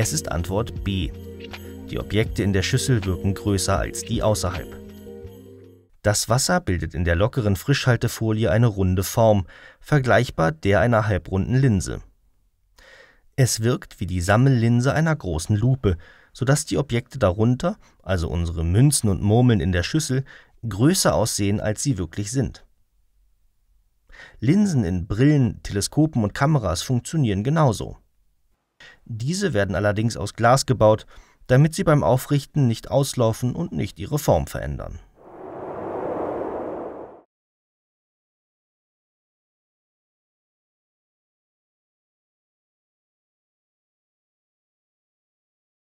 Es ist Antwort B. Die Objekte in der Schüssel wirken größer als die außerhalb. Das Wasser bildet in der lockeren Frischhaltefolie eine runde Form, vergleichbar der einer halbrunden Linse. Es wirkt wie die Sammellinse einer großen Lupe, sodass die Objekte darunter, also unsere Münzen und Murmeln in der Schüssel, größer aussehen, als sie wirklich sind. Linsen in Brillen, Teleskopen und Kameras funktionieren genauso. Diese werden allerdings aus Glas gebaut, damit sie beim Aufrichten nicht auslaufen und nicht ihre Form verändern.